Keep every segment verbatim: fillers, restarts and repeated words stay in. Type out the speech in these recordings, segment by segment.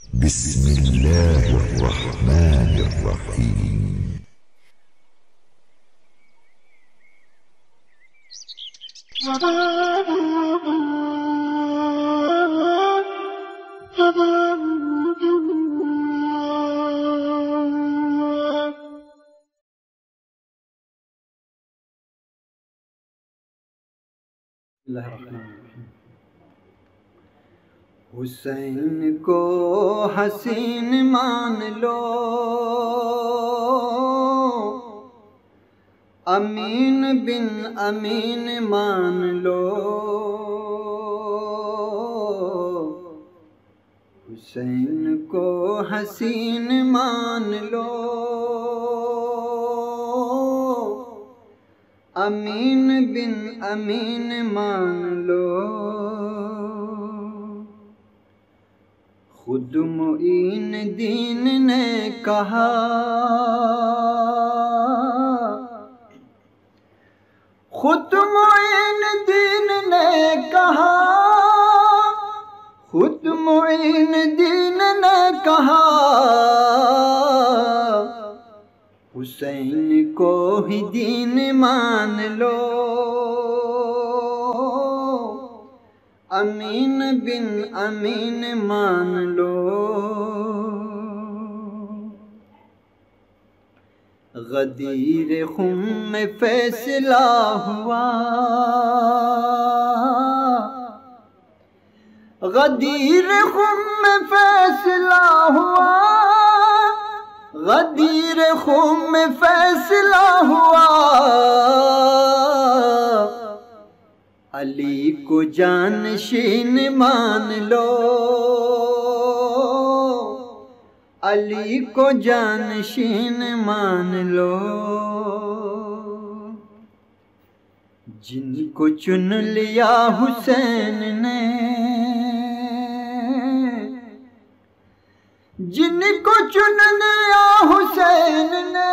بسم الله الرحمن الرحيم. اللہ الرحمن الرحیم. حسین کو حسین مان لو، امین بن امین مان لو. حسین کو حسین مان لو، امین بن امین مان لو. خود معین دین نے کہا، خود معین دین نے کہا، خود معین دین نے کہا، حسین کو ہی دین مان لو، امین بن امین مان لو. غدیر خم میں فیصلہ ہوا، غدیر خم میں فیصلہ ہوا، غدیر خم میں فیصلہ ہوا. علی کو جانشین مان لو، علی کو جانشین مان لو. جن کو چن لیا حسین نے، جن کو چن لیا حسین نے،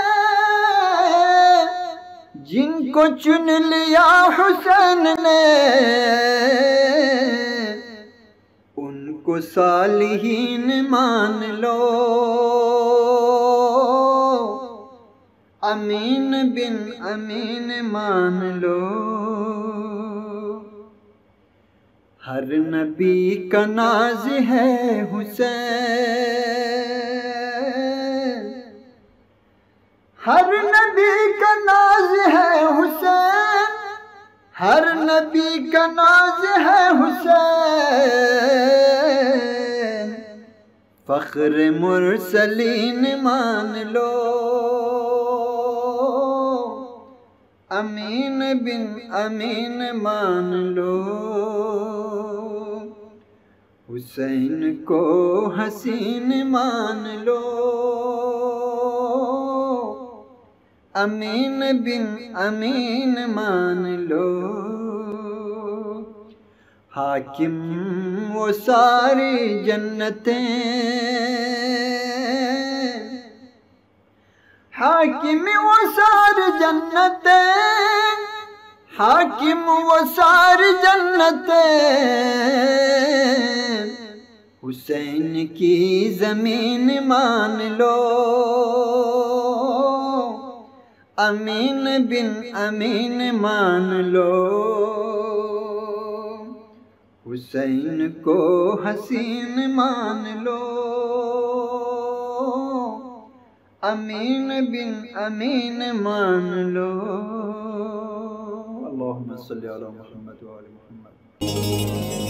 جن کو چن لیا حسین نے، ان کو صالحین مان لو، امین بن امین مان لو. ہر نبی کا ناز ہے حسین، ہر نبی کا ناز ہے حسین، ہر نبی کا ناز ہے حسین. فخر مرسلین مان لو، امین بن امین مان لو. حسین کو حسین مان لو، امین بن امین مان لو. حاکم وہ ساری جنتیں، حاکم وہ ساری جنتیں، حاکم وہ ساری جنتیں. حسین کی زمین مان لو، امین بن امین مان لو. حسین کو حسین مان لو، امین بن امین مان لو. اللہم صلی علی محمد و آل محمد.